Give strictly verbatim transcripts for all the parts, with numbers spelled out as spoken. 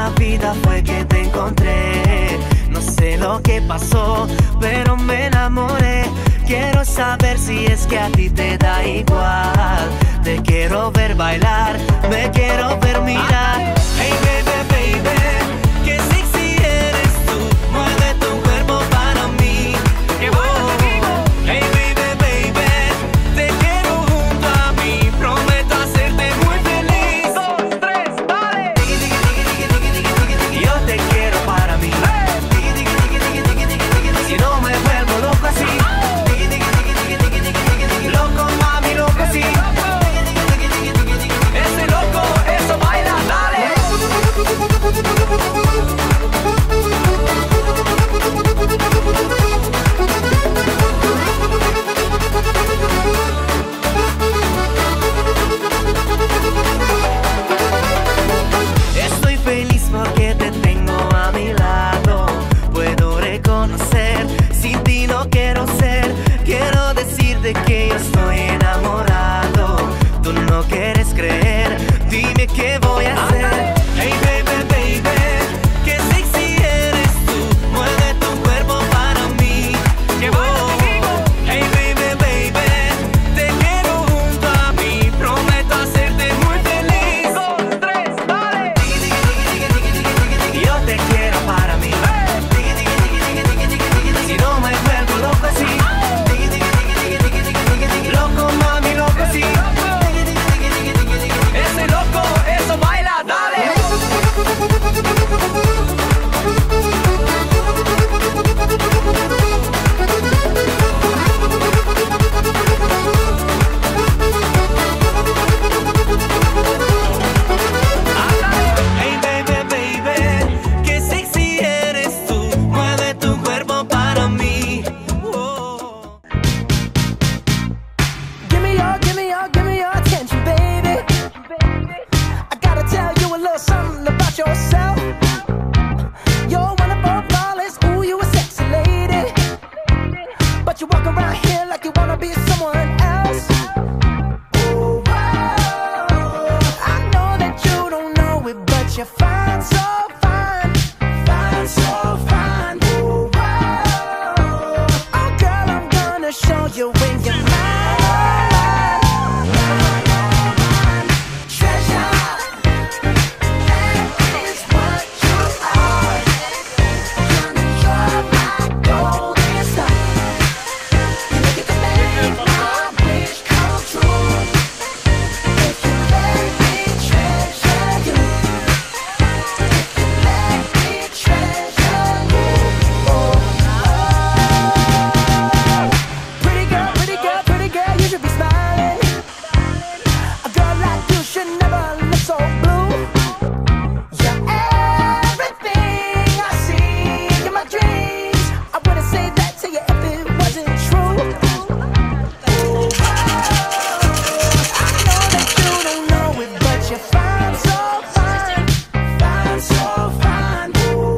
la vida fue que te encontré. No sé lo que pasó, pero me enamoré. Quiero saber si es que a ti te da igual. Te quiero ver bailar, me quiero ver mirar. Hey baby, baby, que sexy eres tú. Mueve tu cuerpo para mí. Que bueno te digo. Hey baby, baby, te quiero junto a mí. Prometo hacerte muy feliz. Dos, tres, dale. Yo te quiero para mí. Si no me vuelvo loco así. Loco mami, loco así. Ese loco, eso baila, dale. Estoy feliz porque te tengo a mi lado. Puedo reconocer, sin ti no quiero ser. Quiero decirte que yo estoy enamorado. Tú no quieres creer, dime qué voy a hacer. Hey baby, baby, que sexy eres tú. Mueve tu cuerpo para mí. Que bueno te digo. Hey baby, baby, te quiero junto a mí. Prometo hacerte muy feliz. Dos, tres, dale. Yo te quiero para mí. Si no me vuelvo loco así. Loco mami, loco así. Ese loco, eso baila, dale. Hey baby, baby, que sexy eres tú. Mueve tu cuerpo para mí. Oh. Give me your, give me your, give me your attention, baby. I gotta tell you a little something about yourself. You're one of our flawless, ooh, you a sexy lady. But you walk around here like you wanna be someone else. Ooh, wow. I know that you don't know it, but you're fine, so fine. Fine, so fine. Ooh, wow. Oh girl, I'm gonna show you when you're mine. Pretty girl, pretty girl, pretty girl, you should be smiling. A girl like you should never look so blue. You're everything I see in my dreams. I wouldn't say that to you if it wasn't true. Ooh, I know that you don't know it, but you're fine, so fine. Fine, so fine. Ooh,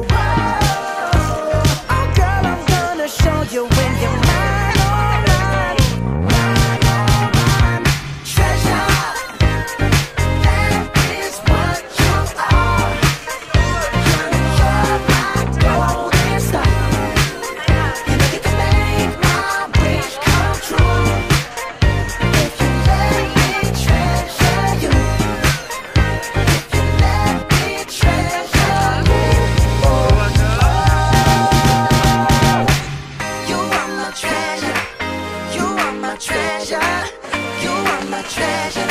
oh girl, I'm gonna show you when you're mine, oh mine. Mine, oh mine. Treasure, that is what you are. You're my golden star. You know you can make my wish come true. If you let me treasure you. If you let me treasure you. You are my treasure. You are my treasure. You are my treasure.